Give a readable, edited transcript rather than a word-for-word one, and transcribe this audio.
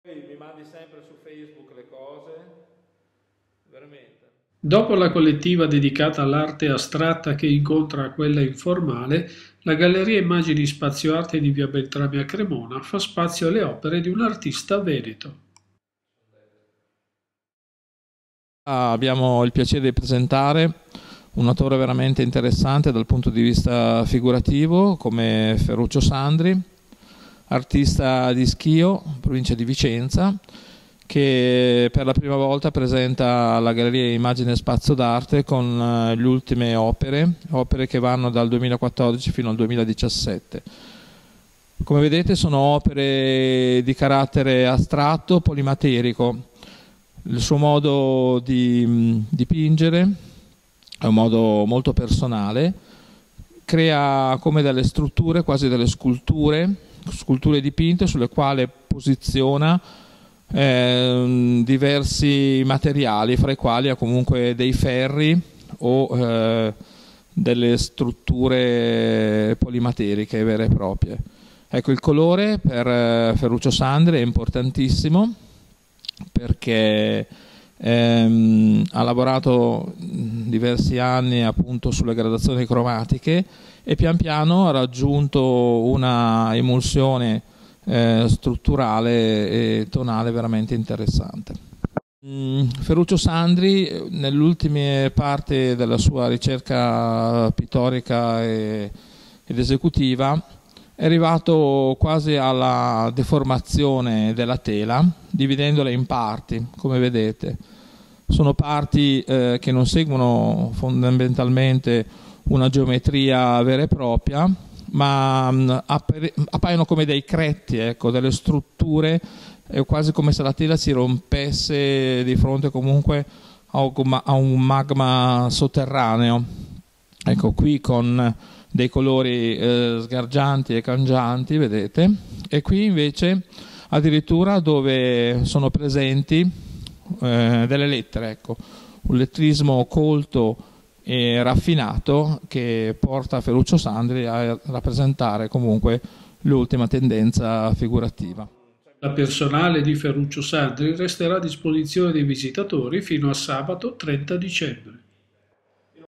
Mi mandi sempre su Facebook le cose, veramente. Dopo la collettiva dedicata all'arte astratta che incontra quella informale, la Galleria Immagini Spazio Arte di Via Beltrame a Cremona fa spazio alle opere di un artista veneto. Abbiamo il piacere di presentare un autore veramente interessante dal punto di vista figurativo come Ferruccio Sandri, artista di Schio, provincia di Vicenza, che per la prima volta presenta alla Galleria Immagine Spazio d'Arte con le ultime opere che vanno dal 2014 fino al 2017. Come vedete sono opere di carattere astratto, polimaterico. Il suo modo di dipingere è un modo molto personale, crea come delle strutture, quasi delle sculture dipinte sulle quali posiziona diversi materiali, fra i quali ha comunque dei ferri o delle strutture polimateriche vere e proprie. Ecco, il colore per Ferruccio Sandri è importantissimo perché ha lavorato diversi anni appunto sulle gradazioni cromatiche e pian piano ha raggiunto una emulsione strutturale e tonale veramente interessante. Ferruccio Sandri nell'ultima parte della sua ricerca pittorica ed esecutiva è arrivato quasi alla deformazione della tela, dividendola in parti, come vedete. Sono parti che non seguono fondamentalmente una geometria vera e propria, ma appaiono come dei cretti, ecco, delle strutture, quasi come se la tela si rompesse di fronte comunque a un magma sotterraneo. Ecco, qui con dei colori sgargianti e cangianti, vedete, e qui invece addirittura dove sono presenti delle lettere, ecco, un lettrismo colto e raffinato che porta Ferruccio Sandri a rappresentare comunque l'ultima tendenza figurativa. La personale di Ferruccio Sandri resterà a disposizione dei visitatori fino a sabato 30 dicembre.